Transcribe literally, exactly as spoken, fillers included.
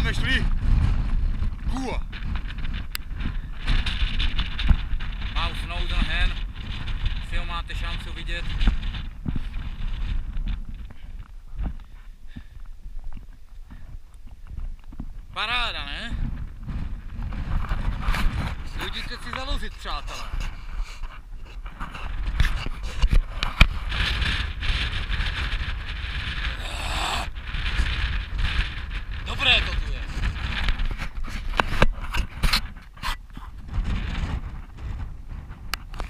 jsme šli. Kua. Mau Snowden hen. Si ho máte šancu vidět. Paráda, ne? Jděte si založit, přátelé.